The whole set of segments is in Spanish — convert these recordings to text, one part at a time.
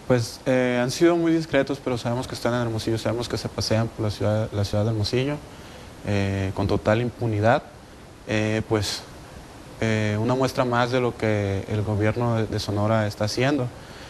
Pues han sido muy discretos, pero sabemos que están en Hermosillo, sabemos que se pasean por la ciudad de Hermosillo con total impunidad. Pues una muestra más de lo que el gobierno de Sonora está haciendo.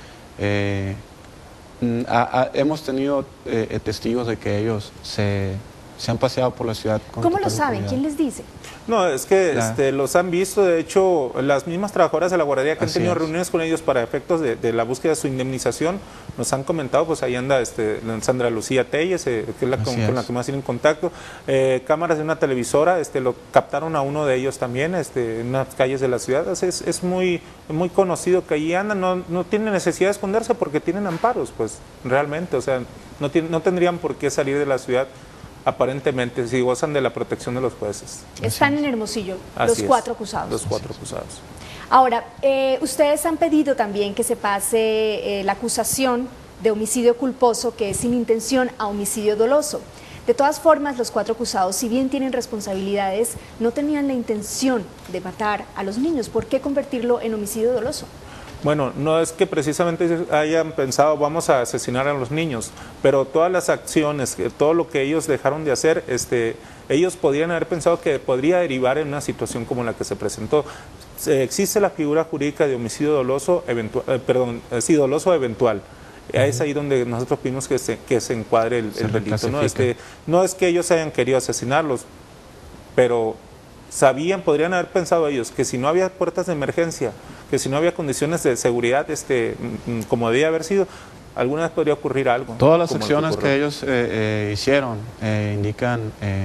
Hemos tenido testigos de que ellos se han paseado por la ciudad con ¿Cómo total lo saben? impunidad. ¿Quién les dice? No, es que los han visto, de hecho, las mismas trabajadoras de la guardería que han Así tenido es. reuniones con ellos para efectos de la búsqueda de su indemnización, nos han comentado, pues ahí anda Sandra Lucía Telles, que es la con la que más tienen contacto, cámaras de una televisora, lo captaron a uno de ellos también, en unas calles de la ciudad. Es muy conocido que ahí andan, no tienen necesidad de esconderse porque tienen amparos, pues realmente, o sea, no tendrían por qué salir de la ciudad aparentemente, si gozan de la protección de los jueces. Están en Hermosillo, los cuatro acusados. Los cuatro acusados. Ahora, ustedes han pedido también que se pase la acusación de homicidio culposo, que es sin intención, a homicidio doloso. De todas formas, los cuatro acusados, si bien tienen responsabilidades, no tenían la intención de matar a los niños. ¿Por qué convertirlo en homicidio doloso? Bueno, no es que precisamente hayan pensado vamos a asesinar a los niños, pero todas las acciones, todo lo que ellos dejaron de hacer, ellos podrían haber pensado que podría derivar en una situación como la que se presentó. Existe la figura jurídica de homicidio doloso eventual, doloso eventual. Es ahí donde nosotros pedimos que se encuadre el delito, ¿no? No es que ellos hayan querido asesinarlos, pero podrían haber pensado ellos que si no había puertas de emergencia, que si no había condiciones de seguridad como debía haber sido, alguna vez podría ocurrir algo. Todas las acciones que ellos hicieron indican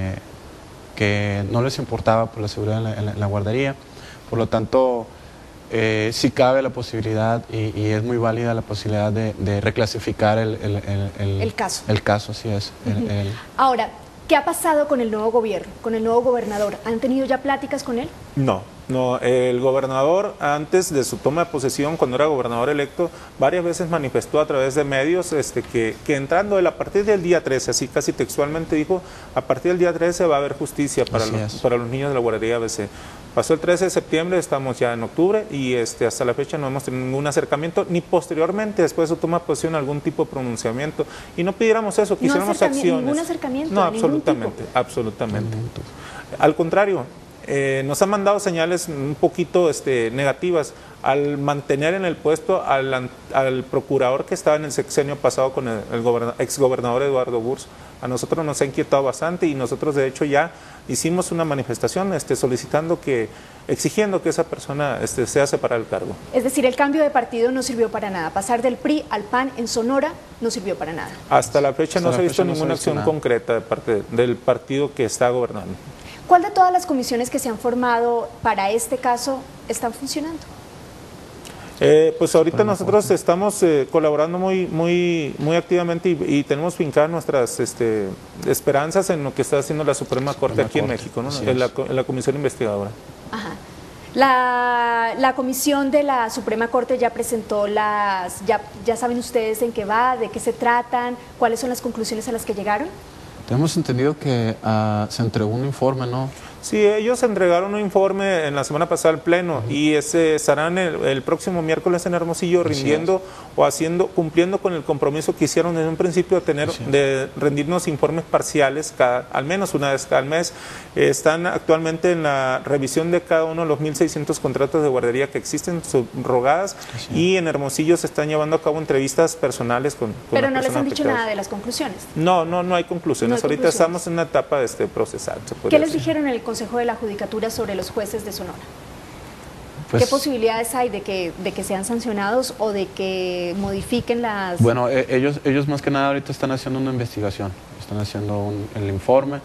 que no les importaba por la seguridad en la guardería. Por lo tanto, sí cabe la posibilidad y es muy válida la posibilidad de reclasificar el caso. El caso, así es. Ahora, ¿qué ha pasado con el nuevo gobierno, con el nuevo gobernador? ¿Han tenido ya pláticas con él? No, el gobernador antes de su toma de posesión, cuando era gobernador electo, varias veces manifestó a través de medios que entrando a partir del día 13, así casi textualmente dijo, a partir del día 13 va a haber justicia para los niños de la guardería ABC. Pasó el 13 de septiembre, estamos ya en octubre y hasta la fecha no hemos tenido ningún acercamiento, ni posteriormente, después de su toma de posesión, algún tipo de pronunciamiento. Y no pidiéramos eso, quisiéramos acciones. ¿Ningún acercamiento? No, absolutamente. Al contrario, nos han mandado señales un poquito negativas al mantener en el puesto al procurador que estaba en el sexenio pasado con el exgobernador Eduardo Gurs. A nosotros nos ha inquietado bastante y nosotros de hecho ya hicimos una manifestación exigiendo que esa persona sea separada del cargo. Es decir, el cambio de partido no sirvió para nada. Pasar del PRI al PAN en Sonora no sirvió para nada. Hasta la fecha no se ha visto ninguna acción concreta de parte del partido que está gobernando. ¿Cuál de todas las comisiones que se han formado para este caso están funcionando? Pues ahorita nosotros estamos colaborando muy activamente y tenemos fincadas nuestras esperanzas en lo que está haciendo la Suprema Corte aquí en México, ¿no? En la comisión investigadora. Ajá. La comisión de la Suprema Corte ya presentó ya saben ustedes en qué va, de qué se tratan, cuáles son las conclusiones a las que llegaron. Tenemos entendido que se entregó un informe, ¿no? Sí, ellos entregaron un informe en la semana pasada al Pleno y estarán el próximo miércoles en Hermosillo rindiendo o cumpliendo con el compromiso que hicieron desde un principio de rendirnos informes parciales al menos una vez al mes. Están actualmente en la revisión de cada uno de los 1.600 contratos de guardería que existen subrogadas y en Hermosillo se están llevando a cabo entrevistas personales con Pero no les han dicho nada de las conclusiones. No hay conclusiones. Ahorita estamos en una etapa procesal. ¿Qué les dijeron en el Consejo de la Judicatura sobre los jueces de Sonora? Pues, ¿qué posibilidades hay de que sean sancionados o de que modifiquen las...? Bueno, ellos más que nada ahorita están haciendo una investigación, están haciendo el informe.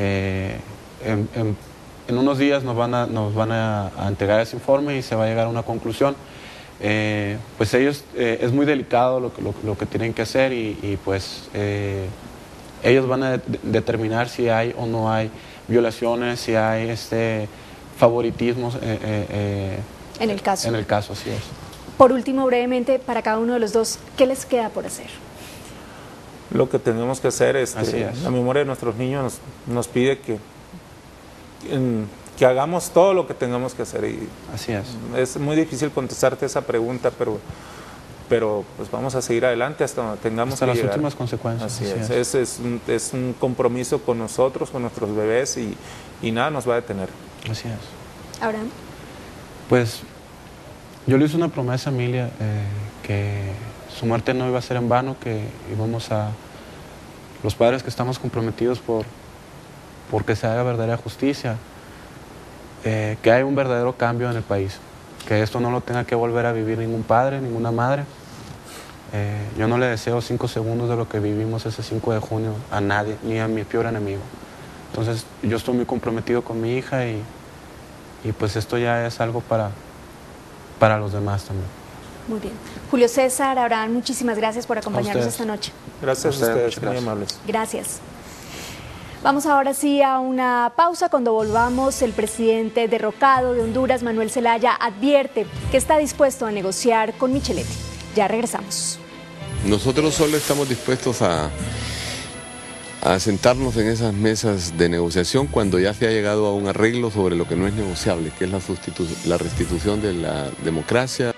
En unos días nos van a entregar ese informe y se va a llegar a una conclusión. Pues ellos, es muy delicado lo que tienen que hacer y pues ellos van a determinar si hay o no hay violaciones, si hay favoritismos en el caso. En el caso, así es. Por último, brevemente, para cada uno de los dos, ¿qué les queda por hacer? Lo que tenemos que hacer es, la memoria de nuestros niños nos pide que hagamos todo lo que tengamos que hacer. Y así es. Es muy difícil contestarte esa pregunta, pero pero pues vamos a seguir adelante hasta donde tengamos hasta que las llegar. últimas consecuencias. Así es. Es un compromiso con nosotros, con nuestros bebés y nada nos va a detener. Así es. Abraham. Pues yo le hice una promesa a Emilia, que su muerte no iba a ser en vano, que íbamos a, los padres que estamos comprometidos por que se haga verdadera justicia, que haya un verdadero cambio en el país, que esto no lo tenga que volver a vivir ningún padre, ninguna madre. Yo no le deseo 5 segundos de lo que vivimos ese 5 de junio a nadie, ni a mi peor enemigo. Entonces yo estoy muy comprometido con mi hija y pues esto ya es algo para los demás también. Muy bien. Julio César, Abraham, muchísimas gracias por acompañarnos esta noche. Gracias a ustedes, muy amables. Gracias. Vamos ahora sí a una pausa. Cuando volvamos, el presidente derrocado de Honduras, Manuel Zelaya, advierte que está dispuesto a negociar con Micheletti. Ya regresamos. Nosotros solo estamos dispuestos a sentarnos en esas mesas de negociación cuando ya se ha llegado a un arreglo sobre lo que no es negociable, que es la restitución de la democracia.